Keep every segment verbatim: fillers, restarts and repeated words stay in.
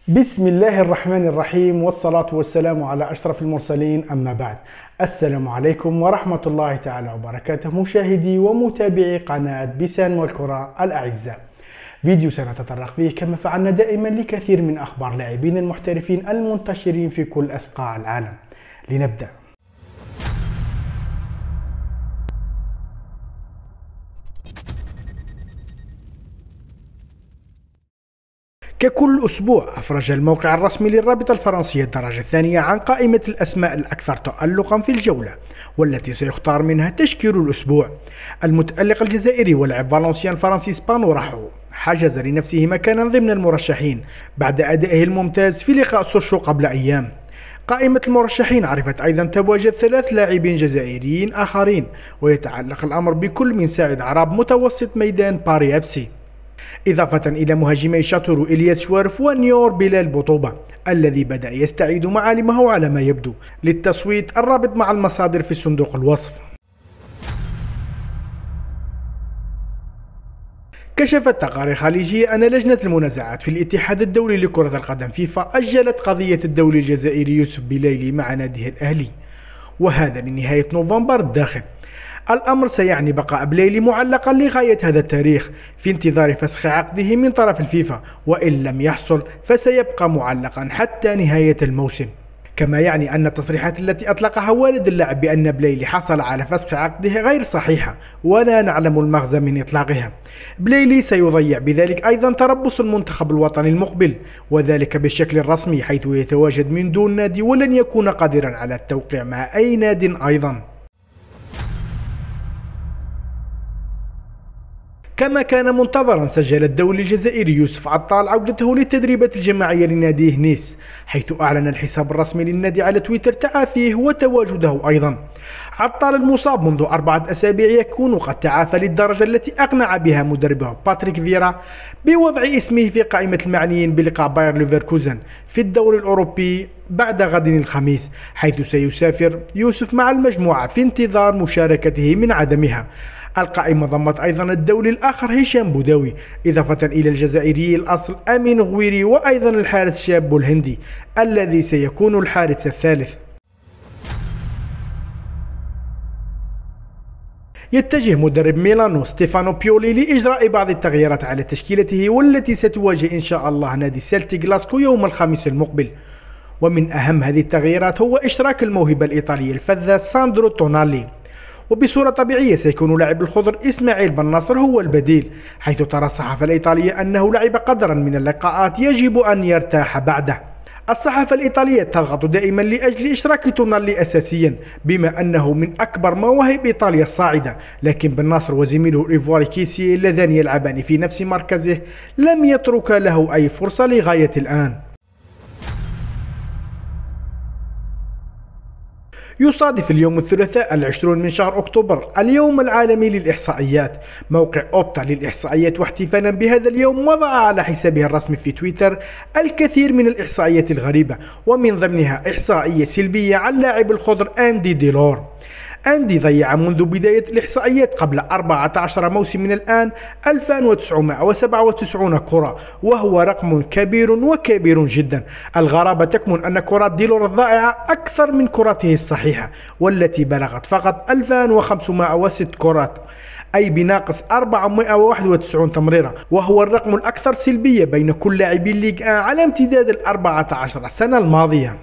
بسم الله الرحمن الرحيم، والصلاة والسلام على أشرف المرسلين. أما بعد، السلام عليكم ورحمة الله تعالى وبركاته، مشاهدي ومتابعي قناة بيسان والكرة الأعزاء. فيديو سنتطرق فيه كما فعلنا دائما لكثير من أخبار لاعبين المحترفين المنتشرين في كل أصقاع العالم. لنبدأ. ككل أسبوع أفرج الموقع الرسمي للرابطة الفرنسية الدرجة الثانية عن قائمة الأسماء الأكثر تألقا في الجولة، والتي سيختار منها تشكيل الأسبوع. المتألق الجزائري ولاعب فالنسيان فرانسيس بانوراحو حجز لنفسه مكانا ضمن المرشحين بعد أدائه الممتاز في لقاء سوشو قبل أيام. قائمة المرشحين عرفت أيضا تواجد ثلاث لاعبين جزائريين آخرين، ويتعلق الأمر بكل من ساعد عراب متوسط ميدان باري اف سي، إضافة إلى مهاجمي شاتورو إلياس شوارف ونيور بلال بوطوبة الذي بدأ يستعيد معالمه على ما يبدو للتصويت الرابط مع المصادر في صندوق الوصف. كشفت تقارير خليجية أن لجنة المنازعات في الاتحاد الدولي لكرة القدم فيفا أجلت قضية الدولي الجزائري يوسف بليلي مع ناديه الأهلي، وهذا لنهاية نوفمبر الداخل. الأمر سيعني بقاء بليلي معلقا لغاية هذا التاريخ في انتظار فسخ عقده من طرف الفيفا، وإن لم يحصل فسيبقى معلقا حتى نهاية الموسم. كما يعني أن التصريحات التي أطلقها والد اللاعب بأن بليلي حصل على فسخ عقده غير صحيحة، ولا نعلم المغزى من إطلاقها. بليلي سيضيع بذلك أيضا تربص المنتخب الوطني المقبل، وذلك بالشكل الرسمي، حيث يتواجد من دون نادي ولن يكون قادرا على التوقيع مع أي ناد أيضا. كما كان منتظرا، سجل الدولي الجزائري يوسف عطال عودته للتدريبات الجماعية لناديه نيس، حيث أعلن الحساب الرسمي للنادي على تويتر تعافيه وتواجده أيضا. عطال المصاب منذ أربعة أسابيع يكون قد تعافى للدرجة التي أقنع بها مدربه باتريك فيرا بوضع اسمه في قائمة المعنيين بلقاء باير ليفركوزن في الدوري الأوروبي بعد غد الخميس، حيث سيسافر يوسف مع المجموعة في انتظار مشاركته من عدمها. القائمة ضمت أيضا الدولي الآخر هشام بوداوي، إضافة إلى الجزائري الأصل أمين غويري، وأيضا الحارس الشاب الهندي الذي سيكون الحارس الثالث. يتجه مدرب ميلانو ستيفانو بيولي لإجراء بعض التغييرات على تشكيلته، والتي ستواجه إن شاء الله نادي سيلتي غلاسكو يوم الخميس المقبل. ومن أهم هذه التغييرات هو إشراك الموهبة الإيطالية الفذة ساندرو تونالي، وبصورة طبيعية سيكون لاعب الخضر إسماعيل بن ناصر هو البديل، حيث ترى الصحافة الإيطالية أنه لعب قدرا من اللقاءات يجب أن يرتاح بعده. الصحافة الإيطالية تضغط دائما لأجل إشراك تونالي أساسيا، بما أنه من أكبر مواهب إيطاليا الصاعدة، لكن بن ناصر وزميله الإيفواري كيسي اللذان يلعبان في نفس مركزه لم يترك له أي فرصة لغاية الآن. يصادف اليوم الثلاثاء العشرون من شهر أكتوبر اليوم العالمي للإحصائيات. موقع أوبتا للإحصائيات واحتفالا بهذا اليوم وضع على حسابه الرسمي في تويتر الكثير من الإحصائيات الغريبة، ومن ضمنها إحصائية سلبية عن لاعب الخضر أندي ديلور. أندي ضيع منذ بداية الإحصائيات قبل أربعة عشر موسم من الآن ألف وتسعمائة وسبعة وتسعين كرة، وهو رقم كبير وكبير جدا. الغرابة تكمن أن كرات ديلور الضائعة أكثر من كراته الصحيحة، والتي بلغت فقط ألف وخمسمائة وستة كرات، أي بناقص أربعمائة وواحد وتسعين تمريرة، وهو الرقم الأكثر سلبية بين كل لاعبي الليغ على امتداد الأربعة عشر سنة الماضية.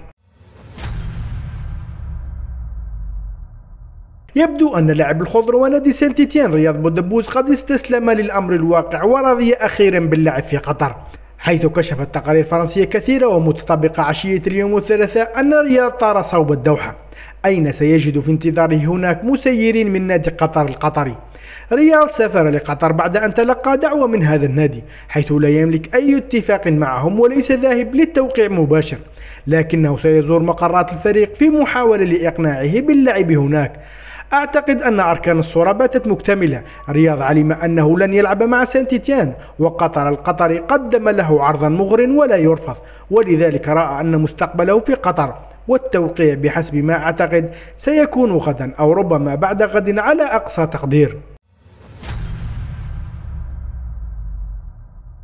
يبدو أن لاعب الخضر ونادي سانت إتيان رياض بودبوز قد استسلم للأمر الواقع ورضي أخيرا باللعب في قطر، حيث كشفت تقارير فرنسية كثيرة ومتطابقة عشية اليوم الثلاثاء أن رياض طار صوب الدوحة، أين سيجد في انتظاره هناك مسيرين من نادي قطر القطري. رياض سافر لقطر بعد أن تلقى دعوة من هذا النادي، حيث لا يملك أي اتفاق معهم وليس ذاهب للتوقيع مباشر، لكنه سيزور مقرات الفريق في محاولة لإقناعه باللعب هناك. أعتقد أن أركان الصورة باتت مكتملة. رياض علم أنه لن يلعب مع سانت إتيان، وقطر القطري قدم له عرضا مغر ولا يرفض، ولذلك رأى أن مستقبله في قطر، والتوقيع بحسب ما أعتقد سيكون غدا أو ربما بعد غد على أقصى تقدير.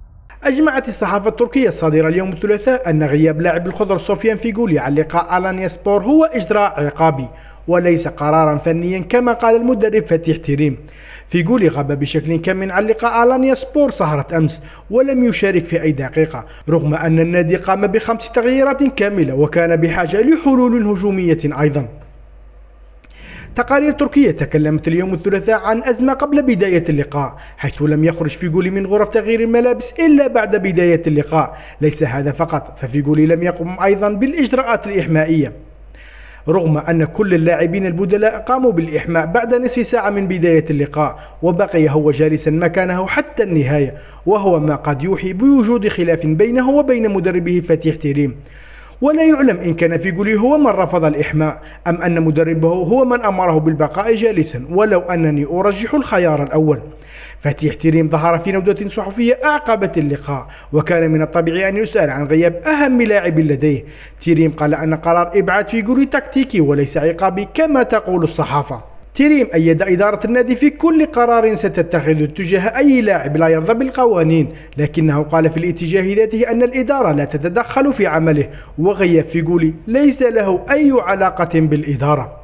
أجمعت الصحافة التركية الصادرة اليوم الثلاثاء أن غياب لاعب الخضر سفيان فيغولي عن لقاء ألانيا سبور هو إجراء عقابي وليس قرارا فنيا كما قال المدرب فتيح تيريم. فيغولي غاب بشكل كامل عن لقاء ألانيا سبور سهرة أمس ولم يشارك في أي دقيقة، رغم أن النادي قام بخمس تغييرات كاملة وكان بحاجة لحلول هجومية أيضا. تقارير تركية تكلمت اليوم الثلاثاء عن أزمة قبل بداية اللقاء، حيث لم يخرج فيغولي من غرف تغيير الملابس إلا بعد بداية اللقاء. ليس هذا فقط، ففيغولي لم يقم أيضا بالإجراءات الإحمائية، رغم أن كل اللاعبين البدلاء قاموا بالإحماء بعد نصف ساعة من بداية اللقاء، وبقي هو جالسا مكانه حتى النهاية، وهو ما قد يوحي بوجود خلاف بينه وبين مدربه فتيح تيريم. ولا يعلم إن كان فيغولي هو من رفض الإحماء أم أن مدربه هو من أمره بالبقاء جالسا، ولو أنني أرجح الخيار الأول. فتيح تيريم ظهر في نودة صحفية أعقبت اللقاء، وكان من الطبيعي أن يسأل عن غياب أهم لاعب لديه. تيريم قال أن قرار إبعاد فيغولي تكتيكي وليس عقابي كما تقول الصحافة. تيريم أيد إدارة النادي في كل قرار ستتخذه تجاه أي لاعب لا يرضى بالقوانين، لكنه قال في الاتجاه ذاته أن الإدارة لا تتدخل في عمله، وغياب فيغولي ليس له أي علاقة بالإدارة.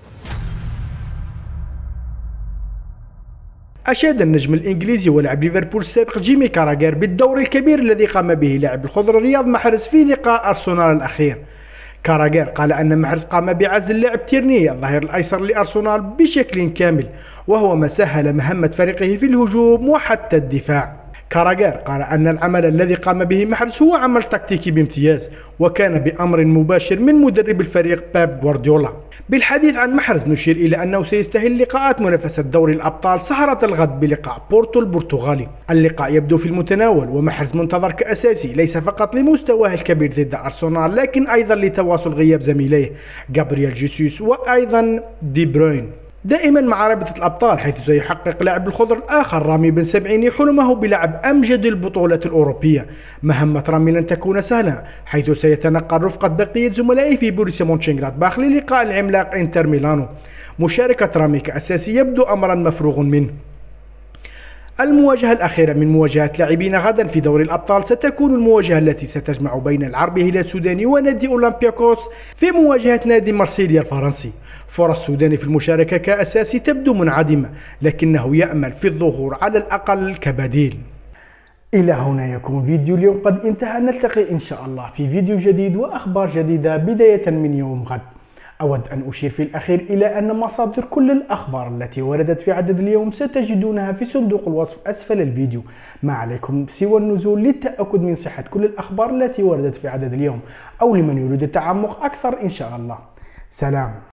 أشاد النجم الإنجليزي ولاعب ليفربول السابق جيمي كاراغير بالدور الكبير الذي قام به لاعب الخضر رياض محرز في لقاء أرسنال الأخير. كاراغير قال أن محرز قام بعزل اللاعب تيرني الظهير الأيسر لأرسنال بشكل كامل، وهو ما سهل مهمة فريقه في الهجوم وحتى الدفاع. كاراغير قال أن العمل الذي قام به محرز هو عمل تكتيكي بامتياز، وكان بأمر مباشر من مدرب الفريق بيب غوارديولا. بالحديث عن محرز نشير إلى أنه سيستهل لقاءات منافسة دوري الأبطال سهرة الغد بلقاء بورتو البرتغالي. اللقاء يبدو في المتناول، ومحرز منتظر كأساسي ليس فقط لمستواه الكبير ضد أرسنال، لكن أيضا لتواصل غياب زميليه غابرييل جيسوس وأيضا دي بروين دائما مع رابطة الأبطال، حيث سيحقق لاعب الخضر الآخر رامي بن سبعيني حلمه بلعب أمجد البطولات الأوروبية. مهمة رامي لن تكون سهلة، حيث سيتنقل رفقة بقية زملائه في بوريسيا مونشنغلادباخ للقاء العملاق إنتر ميلانو. مشاركة رامي كأساسي يبدو أمرا مفروغ منه. المواجهة الأخيرة من مواجهات لاعبين غدا في دوري الأبطال ستكون المواجهة التي ستجمع بين العرب هلال السوداني ونادي أولمبياكوس في مواجهة نادي مارسيليا الفرنسي. فرص السوداني في المشاركة كأساسي تبدو منعدمة، لكنه يأمل في الظهور على الأقل كبديل. إلى هنا يكون فيديو اليوم قد انتهى، نلتقي إن شاء الله في فيديو جديد وأخبار جديدة بداية من يوم غد. أود أن أشير في الأخير إلى أن مصادر كل الأخبار التي وردت في عدد اليوم ستجدونها في صندوق الوصف أسفل الفيديو. ما عليكم سوى النزول للتأكد من صحة كل الأخبار التي وردت في عدد اليوم، أو لمن يريد التعمق أكثر إن شاء الله. سلام.